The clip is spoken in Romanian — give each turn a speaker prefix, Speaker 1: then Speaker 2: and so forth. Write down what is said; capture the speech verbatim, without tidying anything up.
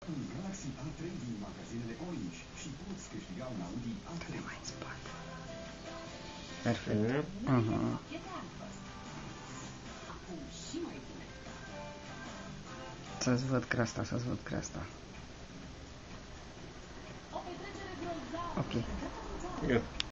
Speaker 1: Un Galaxy A trei din magazinele Orange și poți câștiga un Audi A trei.
Speaker 2: Perfect. Uh-huh. Să-ți văd creasta, să-ți văd creasta. Ok.
Speaker 3: Gata.